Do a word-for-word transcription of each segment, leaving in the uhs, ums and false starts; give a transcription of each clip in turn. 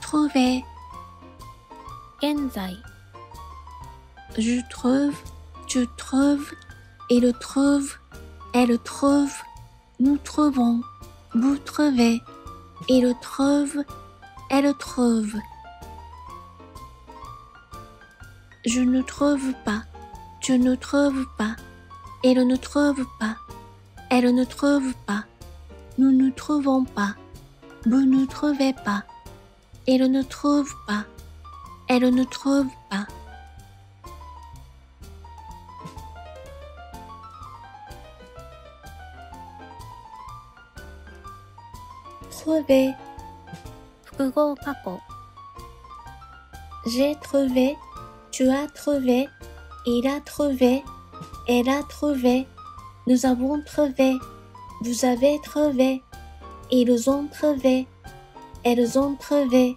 trouver, 現在、 je trouve, tu trouves, il trouve, elle trouve, nous trouvons, vous trouvez, il trouve, elle trouve. Je ne trouve pas, tu ne trouves pas, il ne trouve pas, elle ne trouve pas, nous ne trouvons pas, vous ne trouvez pas, il ne trouve pas, elle ne trouve pas. Trouver, 複合過去、 j'ai trouvé, tu as trouvé, il a trouvé, elle a trouvé, nous avons trouvé, vous avez trouvé, ils ont trouvé, elles ont trouvé.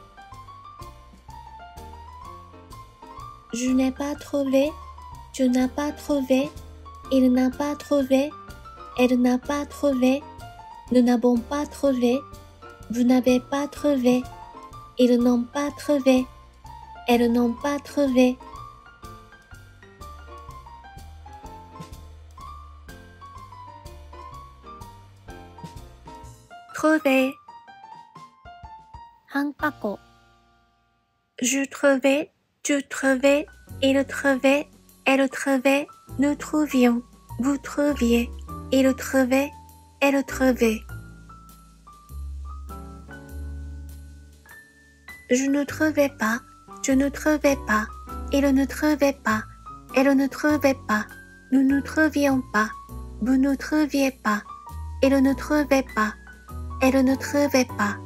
Je n'ai pas trouvé, tu n'as pas trouvé, il n'a pas trouvé, elle n'a pas trouvé, nous n'avons pas trouvé, vous n'avez pas trouvé, ils n'ont pas trouvé, elles n'ont pas trouvé. Trouver, 半過去、 je trouvais, tu trouvais, il trouvait, elle trouvait, nous trouvions, vous trouviez, il trouvait, elle trouvait. Je ne trouvais pas, tu ne trouvais pas, il ne trouvait pas, elle ne trouvait pas, nous ne trouvions pas, vous ne trouviez pas, il ne trouvait pas, elle ne trouvait pas.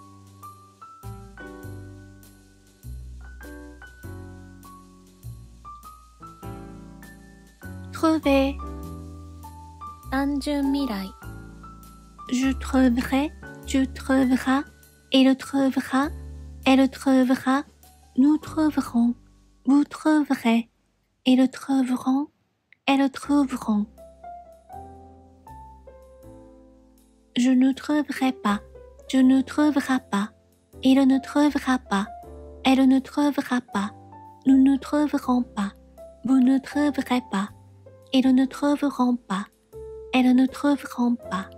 Trouver, 単純未来、 je trouverai, tu trouveras, il trouvera, elle trouvera, nous trouverons, vous trouverez, ils trouveront, elles trouveront. Je ne trouverai pas, tu ne trouveras pas, il ne trouvera pas, elle ne trouvera pas, nous ne trouverons pas, vous ne trouverez pas, ils ne trouveront pas, elles ne trouveront pas.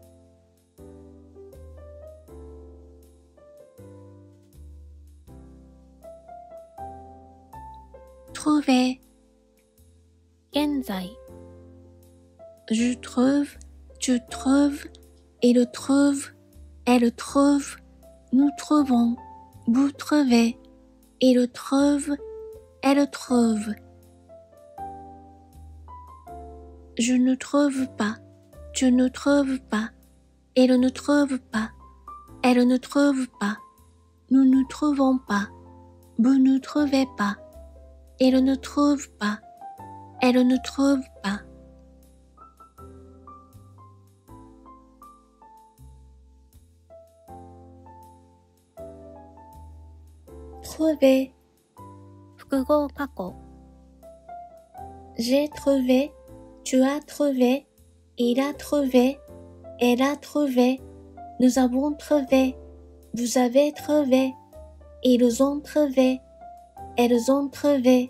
Trouver, 現在、 je trouve, tu trouves, il trouve, elle trouve, nous trouvons, vous trouvez, il trouve, elle trouve. Je ne trouve pas, tu ne trouves pas, il ne trouve pas, elle ne trouve pas, nous ne trouvons pas, vous ne trouvez pas, il ne trouve pas, elle ne trouve pas. Trouver, 複合過去、 j'ai trouvé, tu as trouvé, il a trouvé, elle a trouvé, nous avons trouvé, vous avez trouvé, ils ont trouvé, elles ont trouvé.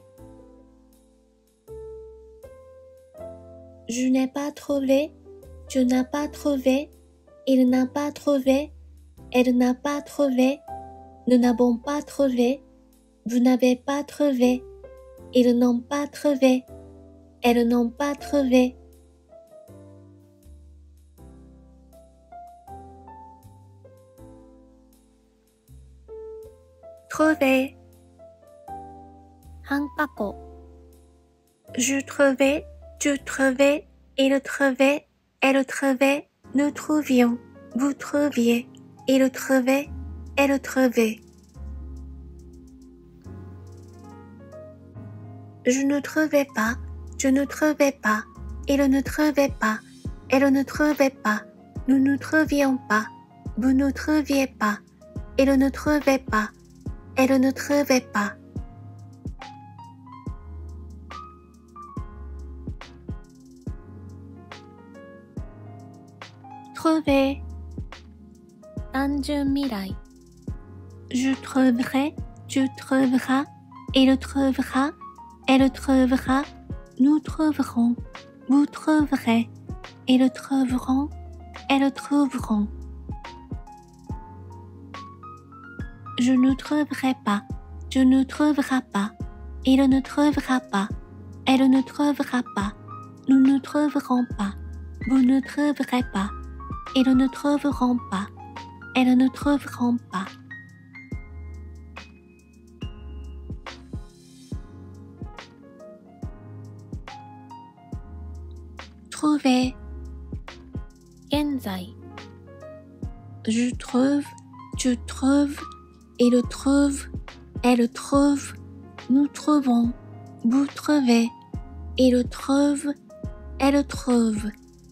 Je n'ai pas trouvé, tu n'as pas trouvé, il n'a pas trouvé, elle n'a pas trouvé, nous n'avons pas trouvé, vous n'avez pas trouvé, ils n'ont pas trouvé, elles n'ont pas trouvé. Trouver, 半過去、 je trouvais, tu trouvais, il trouvait, elle trouvait, nous trouvions, vous trouviez, il trouvait, elle trouvait. Je ne trouvais pas, tu ne trouvais pas, il ne trouvait pas, elle ne trouvait pas, nous ne trouvions pas, vous ne trouviez pas, il ne trouvait pas, elle ne trouvait pas. Trouver, 単純未来、 Je trouverai, tu trouveras, il trouvera, elle trouvera, nous trouverons, vous trouverez, ils trouveront, elles trouveront. Je ne trouverai pas, tu ne trouveras pas, il ne trouvera pas, elle ne trouvera pas, nous ne trouverons pas, vous ne trouverez pas, ils ne trouveront pas, elles ne trouveront pas. Trouver, 現在、 je trouve, tu trouves, il trouve, elle trouve, nous trouvons, vous trouvez, il trouve, elle trouve.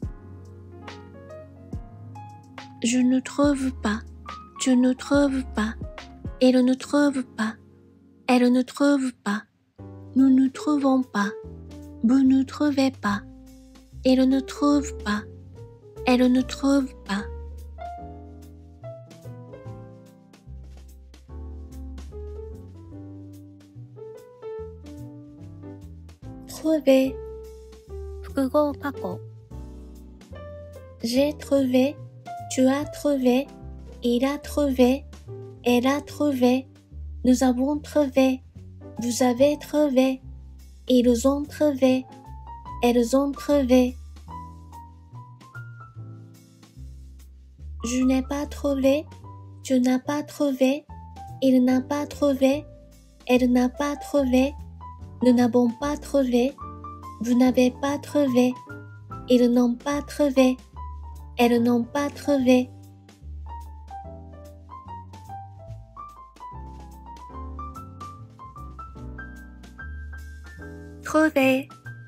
Je ne trouve pas, tu ne trouves pas, il ne trouve pas, elle ne trouve pas, nous ne trouvons pas, vous ne trouvez pas, il ne trouve pas, elle ne trouve pas. Trouver, 複合過去、 j'ai trouvé, tu as trouvé, il a trouvé, elle a trouvé, nous avons trouvé, vous avez trouvé, ils ont trouvé, elles ont trouvé. Je n'ai pas trouvé, tu n'as pas trouvé, il n'a pas trouvé, elle n'a pas trouvé, nous n'avons pas trouvé, vous n'avez pas trouvé, ils n'ont pas trouvé, elles n'ont pas trouvé. Trouver,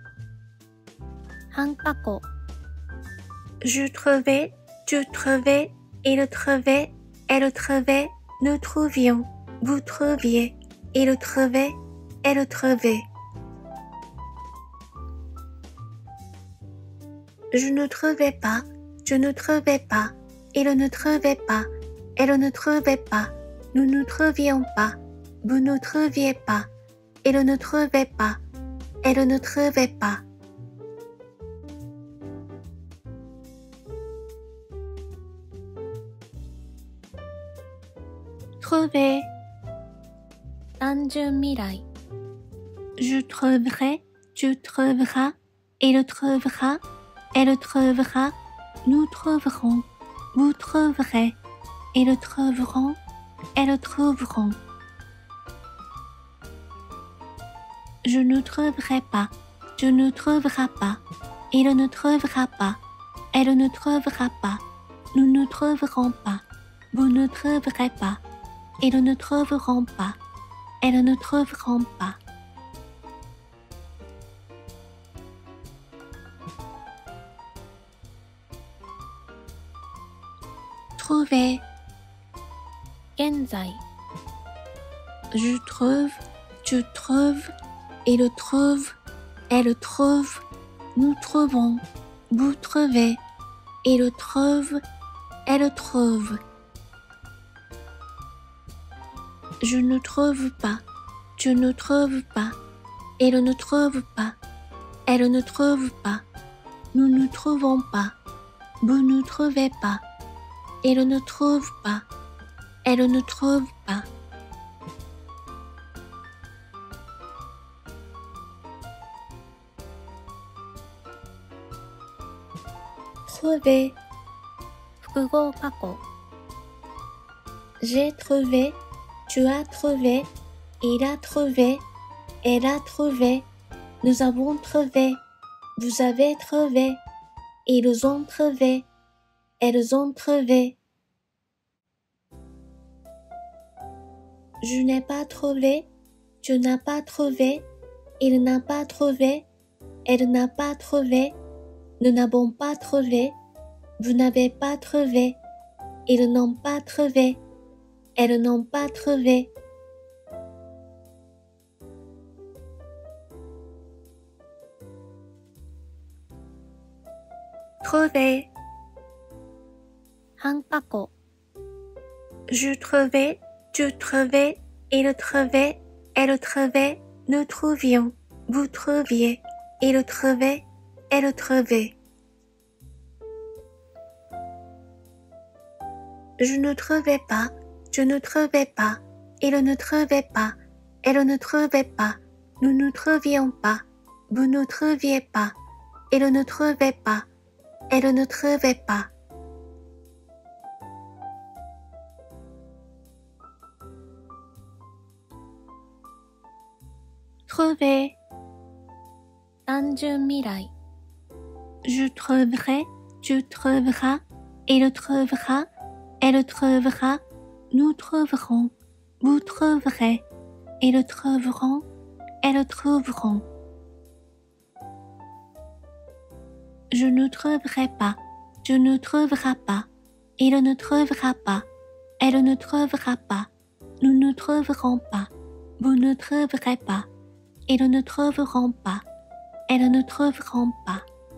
半過去、 je trouvais, tu trouvais, il trouvait, elle trouvait, nous trouvions, vous trouviez, il trouvait, elle trouvait. Je ne trouvais pas, tu ne trouvais pas, il ne trouvait pas, elle ne trouvait pas, nous ne trouvions pas, vous ne trouviez pas, il ne trouvait pas, elle ne trouvait pas. Trouver, 単純未来、 je trouverai, tu trouveras, il trouvera, elle trouvera, nous trouverons, vous trouverez, ils trouveront, elles trouveront. Je ne trouverai pas, tu ne trouveras pas, il ne trouvera pas, elle ne trouvera pas, nous ne trouverons pas, vous ne trouverez pas, ils ne trouveront pas, elles ne trouveront pas. Trouver, 現在、 je trouve, tu trouves, il trouve, elle trouve, nous trouvons, vous trouvez, il trouve, elle trouve. Je ne trouve pas, tu ne trouves pas, il ne trouve pas, elle ne trouve pas, nous ne trouvons pas, vous ne trouvez pas, il ne trouve pas, elle ne trouve pas. Trouver, 複合過去、 j'ai trouvé, tu as trouvé, il a trouvé, elle a trouvé, nous avons trouvé, vous avez trouvé, ils ont trouvé, elles ont trouvé. Je n'ai pas trouvé, tu n'as pas trouvé, il n'a pas trouvé, elle n'a pas trouvé, nous n'avons pas trouvé, vous n'avez pas trouvé, ils n'ont pas trouvé, elles n'ont pas trouvé. Trouver, 半過去、 je trouvais, tu trouvais, il trouvait, elle trouvait, nous trouvions, vous trouviez, il trouvait, elle trouvait. Je ne trouvais pas, je ne trouvais pas, il ne trouvait pas, elle ne trouvait pas, nous ne trouvions pas, vous ne trouviez pas, il ne trouvait pas, elle ne trouvait pas. Trouver, 単純未来 je trouverai, tu trouveras, il trouvera, elle trouvera, nous trouverons, vous trouverez, ils trouveront, elles trouveront. Je ne trouverai pas, tu ne trouveras pas, il ne trouvera pas, elle ne trouvera pas, nous ne trouverons pas, vous ne trouverez pas, ils ne trouveront pas, elles ne trouveront pas.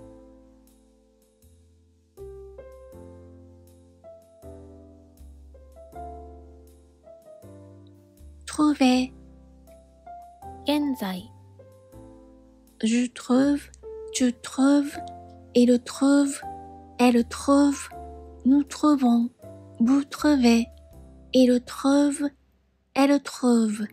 Trouver, 現在 je trouve, tu trouves, il trouve, elle trouve, nous trouvons, vous trouvez, il trouve, elle trouve.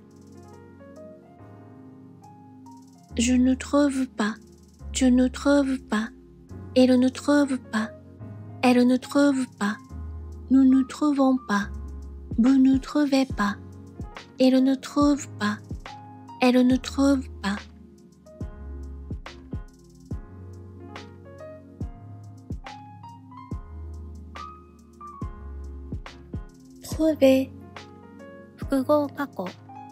Je ne trouve pas, tu ne trouves pas, il ne trouve pas, elle ne trouve pas, nous ne trouvons pas, vous ne trouvez pas, il ne trouve pas, elle ne trouve pas. Trouver, 複合過去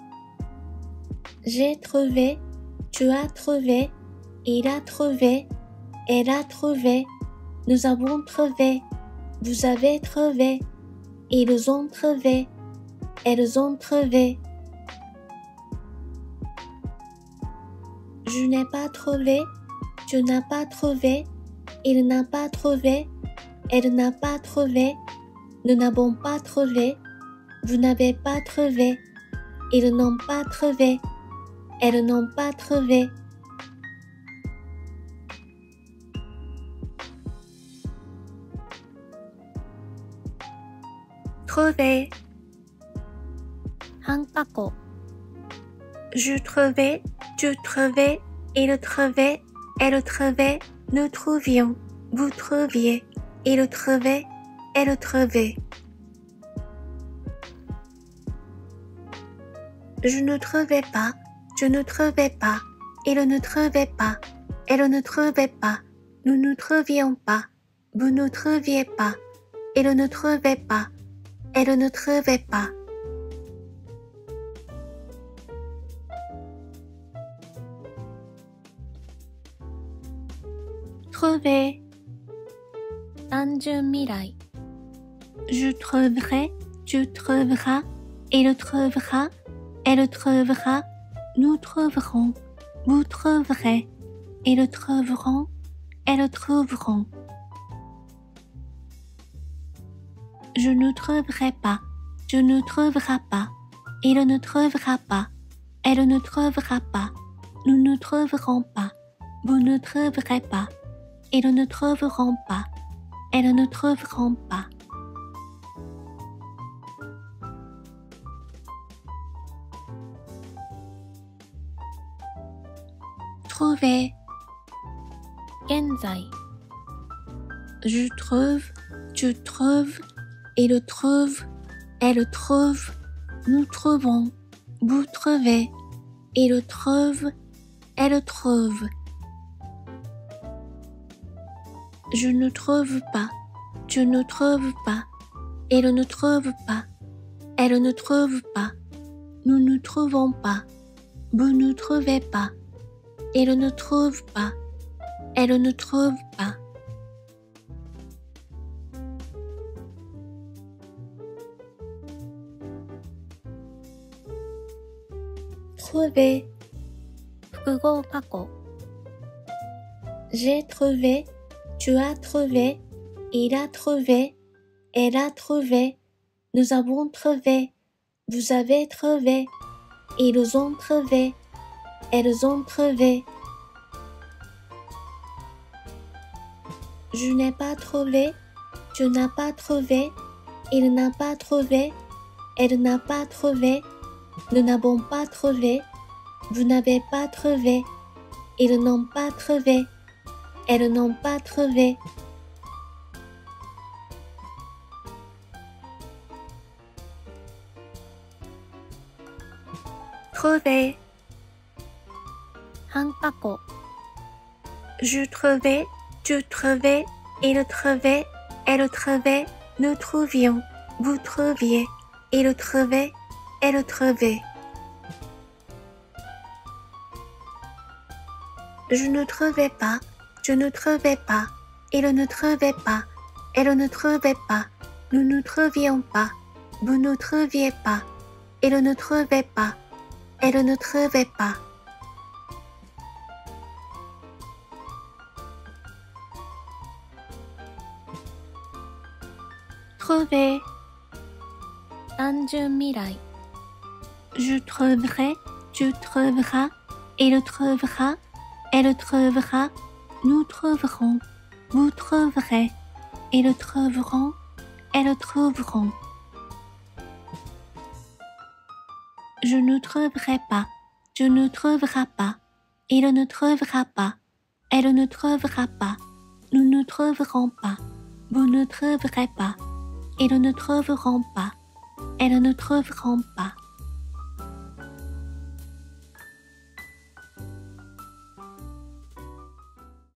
j'ai trouvé, tu as trouvé, il a trouvé, elle a trouvé, nous avons trouvé, vous avez trouvé, ils ont trouvé, elles ont trouvé. Je n'ai pas trouvé, tu n'as pas trouvé, il n'a pas trouvé, elle n'a pas trouvé, nous n'avons pas trouvé, vous n'avez pas trouvé, ils n'ont pas trouvé, elles n'ont pas trouvé. Trouver, 半過去 je trouvais, tu trouvais, il trouvait, elle trouvait, nous trouvions, vous trouviez, il trouvait, elle trouvait. Je ne trouvais pas, tu ne trouvais pas, il ne trouvait pas, elle ne trouvait pas, nous ne trouvions pas, vous ne trouviez pas, il ne trouvait pas, elle ne trouvait pas. Trouver, 単純未来 je trouverai, tu trouveras, il trouvera, elle trouvera, nous trouverons, vous trouverez, ils trouveront, elles trouveront. Je ne trouverai pas, tu ne trouveras pas, il ne trouvera pas, elle ne trouvera pas, nous ne trouverons pas, vous ne trouverez pas, ils ne trouveront pas, elles ne trouveront pas. Trouver, 現在 je trouve, tu trouves, il trouve, elle trouve, nous trouvons, vous trouvez, il trouve, elle trouve. Je ne trouve pas, tu ne trouves pas, il ne trouve pas, elle ne trouve pas, nous ne trouvons pas, vous ne trouvez pas, il ne trouve pas, elle ne trouve pas. Trouver, 複合過去 j'ai trouvé, tu as trouvé, il a trouvé, elle a trouvé, nous avons trouvé, Vous avez trouvé. Ils ont trouvé. Elles ont trouvé. Je n'ai pas trouvé. Tu n'as pas trouvé. Il n'a pas trouvé. Elle n'a pas trouvé. Nous n'avons pas trouvé. Vous n'avez pas trouvé. Ils n'ont pas trouvé. Elles n'ont pas trouvé. Trouver. 半過去、 Je trouvais, tu trouvais, il trouvait, elle trouvait, nous trouvions, vous trouviez, il trouvait, elle trouvait. Je ne trouvais pas, tu ne trouvais pas, il ne trouvait pas, elle ne trouvait pas, nous ne trouvions pas, vous ne trouviez pas, il ne trouvait pas, elle ne trouvait pas. Trouver. 単純未来、 Je trouverai, tu trouveras, il trouvera, elle trouvera, nous trouverons, vous trouverez, ils trouveront, elles trouveront. Je ne trouverai pas, tu ne trouveras pas, il ne trouvera pas, elle ne trouvera pas, nous ne trouverons pas, vous ne trouverez pas, ils ne trouveront pas, elles ne trouveront pas.